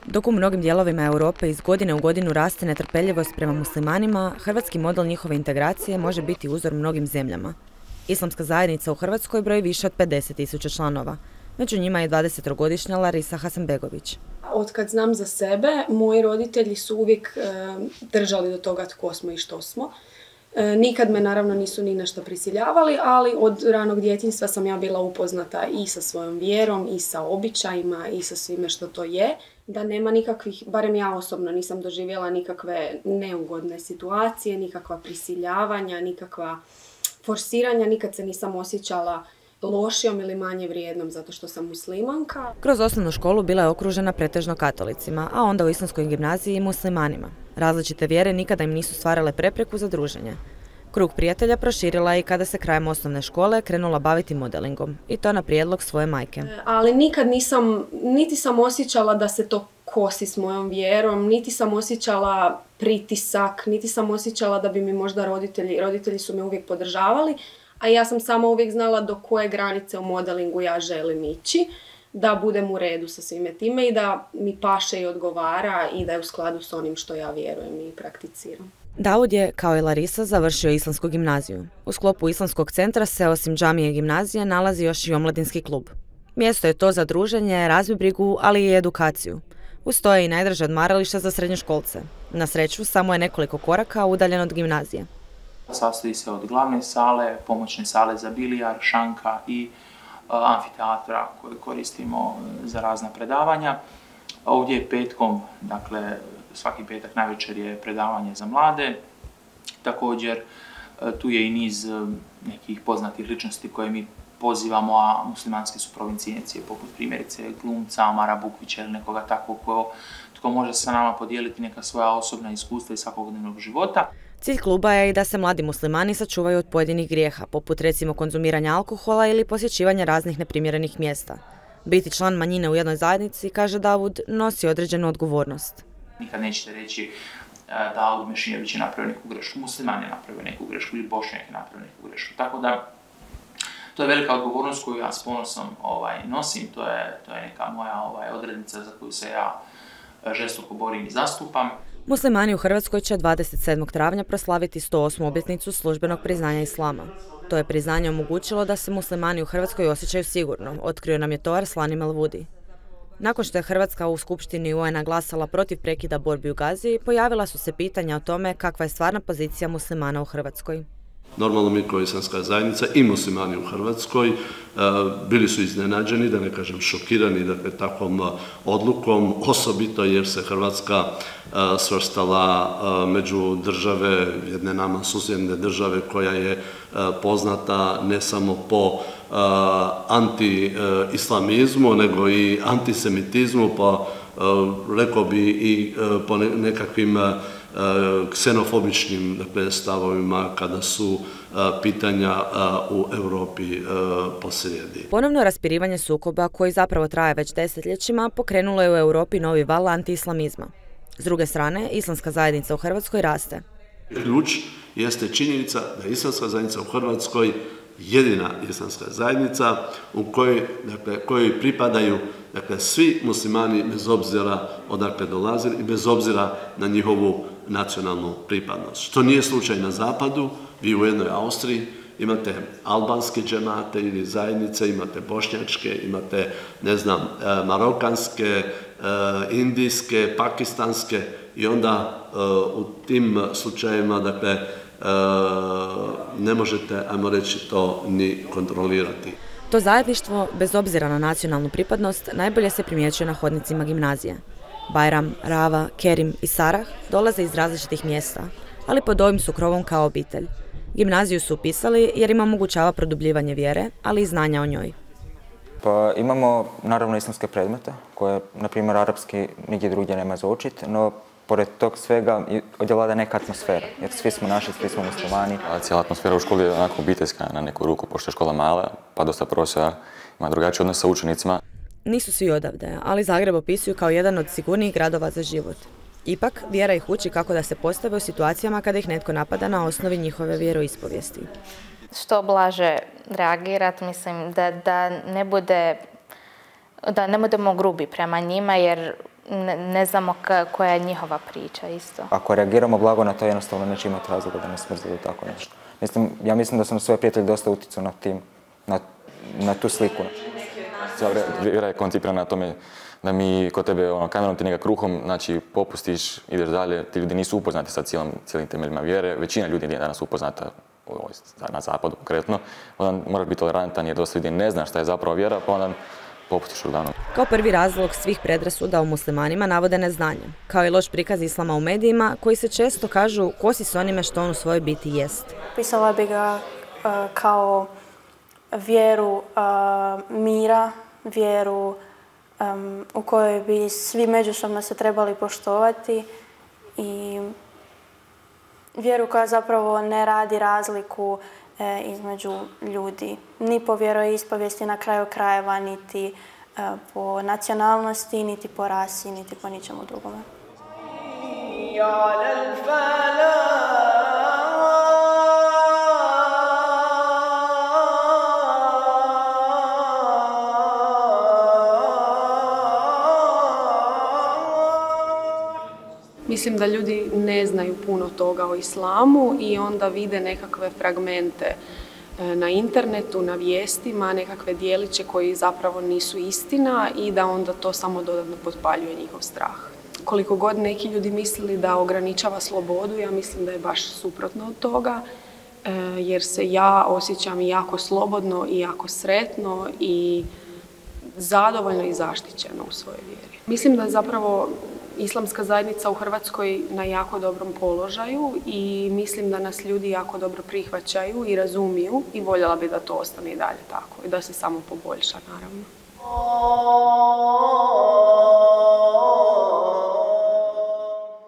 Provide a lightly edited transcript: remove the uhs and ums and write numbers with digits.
Dok u mnogim dijelovima Europe iz godine u godinu raste netrpeljivost prema muslimanima, hrvatski model njihove integracije može biti uzor mnogim zemljama. Islamska zajednica u Hrvatskoj broji više od 50.000 članova. Među njima je 20-godišnja Larisa Hasanbegović. Otkad znam za sebe, moji roditelji su uvijek držali do toga tko smo i što smo. Nikad me naravno nisu ni nešto prisiljavali, ali od ranog djetinjstva sam ja bila upoznata i sa svojom vjerom, i sa običajima, i sa svime što to je. Da nema nikakvih, barem ja osobno nisam doživjela nikakve neugodne situacije, nikakva prisiljavanja, nikakva forsiranja, nikad se nisam osjećala lošijom ili manje vrijednom zato što sam muslimanka. Kroz osnovnu školu bila je okružena pretežno katolicima, a onda u islamskoj gimnaziji i muslimanima. Različite vjere nikada im nisu stvarale prepreku za druženje. Krug prijatelja proširila je i kada se krajem osnovne škole krenula baviti modelingom, i to na prijedlog svoje majke. Ali nikad niti sam osjećala da se to kosi s mojom vjerom, niti sam osjećala pritisak, niti sam osjećala da bi mi možda roditelji su me uvijek podržavali, a ja sam sama uvijek znala do koje granice u modelingu ja želim ići, da budem u redu sa svime time i da mi paše i odgovara i da je u skladu s onim što ja vjerujem i prakticiram. Davud je, kao i Larisa, završio islamsku gimnaziju. U sklopu islamskog centra se, osim džamije i gimnazije, nalazi još i omladinski klub. Mjesto je to za druženje, razvoj brigu, ali i edukaciju. Uz to je i najdraže odmaralište za srednjoškolce. Na sreću, samo je nekoliko koraka udaljen od gimnazije. Sastoji se od glavne sale, pomoćne sale za bilijar, šanka i amfiteatra koje koristimo za razna predavanja. Ovdje je petkom, dakle svaki petak navečer je predavanje za mlade. Također tu je i niz nekih poznatih ličnosti koje mi pozivamo, a muslimanske su provincijencije, poput primjerice glumca Amara Bukvića ili nekoga takvog tko može sa nama podijeliti neka svoja osobna iskustva iz svakodnevnog života. Cilj kluba je i da se mladi muslimani sačuvaju od pojedinih grijeha, poput recimo konzumiranja alkohola ili posjećivanja raznih neprimjerenih mjesta. Biti član manjine u jednoj zajednici, kaže Davud, nosi određenu odgovornost. Nikad nećete reći da Alud Mešijević je napravio neku grešku, musliman je napravio neku grešku ili Bošnjak je napravio neku grešku. Tako da, to je velika odgovornost koju ja s ponosom nosim, to je neka moja odrednica za koju se ja žestoko borim i zastupam. Muslimani u Hrvatskoj će 27. travnja proslaviti 108. obljetnicu službenog priznanja islama. To je priznanje omogućilo da se muslimani u Hrvatskoj osjećaju sigurno, otkrio nam je to Arslan Melvudi. Nakon što je Hrvatska u Skupštini UN-a glasala protiv prekida borbi u Gazi, pojavila su se pitanja o tome kakva je stvarna pozicija muslimana u Hrvatskoj. Normalno mi kao islamska zajednica i muslimani u Hrvatskoj bili su iznenađeni, da ne kažem šokirani, dakle, takvom odlukom, osobito jer se Hrvatska svrstala među države, jedne nama susjedne države koja je poznata ne samo po anti-islamizmu, nego i antisemitizmu, pa rekao bi i po nekakvim ksenofobičnim, dakle, stavovima kada su pitanja u Europi posrijedi. Ponovno raspirivanje sukoba, koji zapravo traje već desetljećima, pokrenulo je u Europi novi val antiislamizma. S druge strane, islamska zajednica u Hrvatskoj raste. Ključ jeste činjenica da je islamska zajednica u Hrvatskoj jedina islamska zajednica u kojoj pripadaju, dakle, svi muslimani bez obzira odakle dolazili i bez obzira na njihovu nacionalnu pripadnost. Što nije slučaj na zapadu, vi u jednoj Austriji imate albanske džemate ili zajednice, imate bošnjačke, imate, ne znam, marokanske, indijske, pakistanske i onda u tim slučajevima, dakle, ne možete, ajmo reći, to ni kontrolirati. To zajedništvo, bez obzira na nacionalnu pripadnost, najbolje se primjećuje na hodnicima gimnazije. Bajram, Rava, Kerim i Sarah dolaze iz različitih mjesta, ali pod ovim su krovom kao obitelj. Gimnaziju su upisali jer im omogućava produbljivanje vjere, ali i znanja o njoj. Pa imamo naravno islamske predmete, koje, na primjer, arapski nigdje drugdje nema za učit, no pored tog svega ovdje vlada neka atmosfera, jer svi smo naši, svi smo muslimani. Cijela atmosfera u školi je onako obiteljska na neku ruku, pošto je škola mala, pa dosta profesora ima drugačiji odnos sa učenicima. Nisu svi odavde, ali Zagreb opisuju kao jedan od sigurnijih gradova za život. Ipak, vjera ih uči kako da se postave u situacijama kada ih netko napada na osnovi njihove vjeroispovijesti. Što blaže reagirati, mislim, da ne budemo grubi prema njima, jer ne znamo koja je njihova priča isto. Ako reagiramo blago na to, jednostavno neće imati razloga da nas mrze ili tako nešto. Ja mislim da sam svoje prijatelje dosta utjecao na tu sliku. Cijela vjera je koncipirana na tome da mi kod tebe kamerom ti njega kruhom, znači popustiš, ideš dalje, ti ljudi nisu upoznati sa cijelim temeljima vjere, većina ljudi nije danas upoznata na zapadu konkretno, onda moraš biti tolerantan jer dosta ljudi ne zna šta je zapravo vjera, pa onda popustiš uglavnom. Kao prvi razlog svih predrasuda o muslimanima navode neznanje, kao i loš prikaz islama u medijima, koji se često kažu kosi s onime što on u svojoj biti jest. Pisala bi ga kao vjeru mira, vjeru u kojoj bi svi međusobno se trebali poštovati i vjeru koja zapravo ne radi razliku između ljudi. Ni po vjeroispovijesti na kraju krajeva, niti po nacionalnosti, niti po rasi, niti po ničemu drugome. Mislim da ljudi ne znaju puno toga o islamu i onda vide nekakve fragmente na internetu, na vijestima, nekakve dijeliće koji zapravo nisu istina i da onda to samo dodatno potpaljuje njihov strah. Koliko god neki ljudi mislili da ograničava slobodu, ja mislim da je baš suprotno od toga, jer se ja osjećam jako slobodno i jako sretno i zadovoljno i zaštićeno u svojoj vjeri. Mislim da je zapravo islamska zajednica u Hrvatskoj na jako dobrom položaju i mislim da nas ljudi jako dobro prihvaćaju i razumiju i voljela bi da to ostane i dalje tako i da se samo poboljša, naravno.